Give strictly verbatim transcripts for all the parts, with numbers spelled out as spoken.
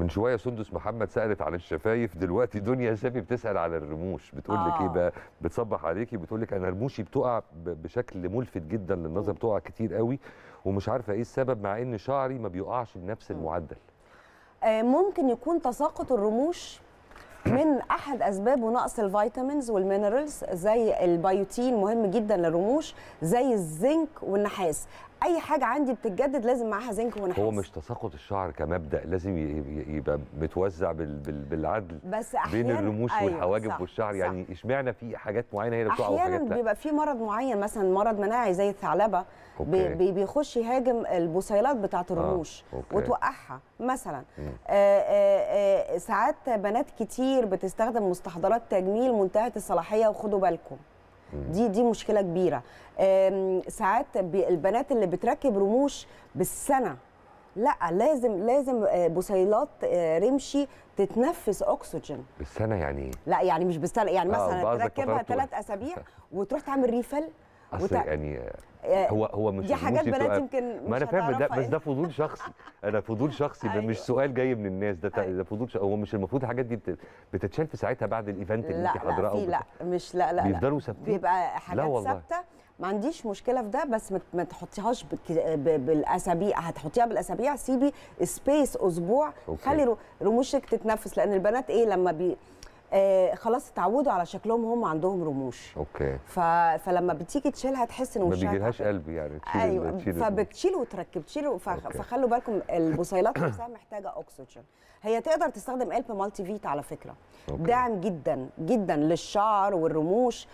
من شويه سندس محمد سالت عن الشفايف، دلوقتي دنيا سامي بتسال على الرموش، بتقول لك آه. ايه بقى، بتصبح عليكي بتقول لك انا رموشي بتقع بشكل ملفت جدا للنظر، بتقع كتير قوي ومش عارفه ايه السبب، مع ان شعري ما بيقعش بنفس المعدل. آه ممكن يكون تساقط الرموش من احد اسبابه نقص الفيتامينز والمينرالز، زي البيوتين مهم جدا للرموش، زي الزنك والنحاس. اي حاجه عندي بتتجدد لازم معاها زنك ونحاس. هو مش تساقط الشعر كمبدا لازم يبقى متوزع بالعدل بس بين الرموش أيوة والحواجب صح والشعر؟ صح. يعني اشمعنى في حاجات معينه هي اللي بتقع وحاجات لا؟ احيانا بيبقى في مرض معين، مثلا مرض مناعي زي الثعلبه، بي بيخش يهاجم البصيلات بتاعه الرموش آه. وتوقعها مثلا. آآ آآ ساعات بنات كتير بتستخدم مستحضرات تجميل منتهيه الصلاحيه، وخدوا بالكم دي دي مشكله كبيره. ساعات البنات اللي بتركب رموش بالسنه، لا لازم لازم بصيلات رمشي تتنفس اكسجين بالسنه. يعني ايه؟ لا يعني مش بالسنه، يعني مثلا آه تركبها ثلاث اسابيع وتروح تعمل ريفل اصل وت... يعني هو هو مش دي حاجات بنات يمكن مش ما انا فاهم ده، بس إيه؟ ده فضول شخصي. انا فضول شخصي أيوة. مش سؤال جاي من الناس، ده أيوة. ده فضول شخصي. هو مش المفروض الحاجات دي بت... بتتشال في ساعتها بعد الايفنت اللي انت حاضراه؟ لا لا مش لا لا بيفضلوا ثابتين، بيبقى حاجات ثابته. ما عنديش مشكله في ده، بس ما تحطيهاش بالاسابيع. هتحطيها بالاسابيع سيبي سبيس اسبوع، أوكي. خلي رموشك تتنفس، لان البنات ايه لما بي آه خلاص اتعودوا على شكلهم، هم عندهم رموش. اوكي. ف... فلما بتيجي تشيلها تحس ان وشها ما بيجيلهاش قلب يعني تشيل. ايوه تشيل فبتشيل وتركب تشيل. ف... فخلوا بالكم البصيلات نفسها محتاجه اكسجين. هي تقدر تستخدم ألب مالتي فيت على فكره، أوكي. داعم جدا جدا للشعر والرموش.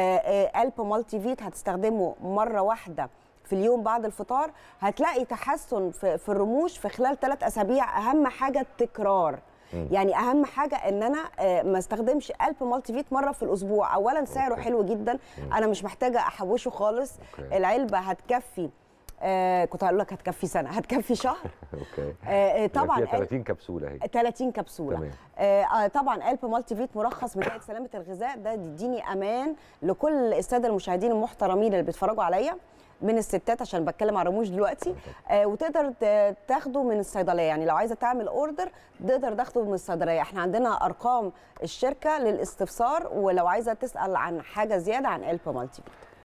ألب مالتي فيت هتستخدمه مره واحده في اليوم بعد الفطار، هتلاقي تحسن في, في الرموش في خلال ثلاث اسابيع. اهم حاجه التكرار، يعني اهم حاجه ان انا ما استخدمش ألب مالتي فيت مره في الاسبوع. اولا سعره أوكي. حلو جدا، انا مش محتاجه احوشه خالص. أوكي. العلبه هتكفي، آه كنت هقول لك هتكفي سنه، هتكفي شهر. اوكي. آه طبعا ثلاثين كبسوله اهي، ثلاثين كبسوله. تمام. آه طبعا ألب مالتي فيت مرخص من هيئه سلامه الغذاء، ده يديني امان لكل الساده المشاهدين المحترمين اللي بيتفرجوا عليا من الستات، عشان بتكلم عن رموش دلوقتي. آه وتقدر تاخده من الصيدليه، يعني لو عايزه تعمل اوردر تقدر تاخده من الصيدليه. احنا عندنا ارقام الشركه للاستفسار، ولو عايزه تسال عن حاجه زياده عن ألب مالتي فيت.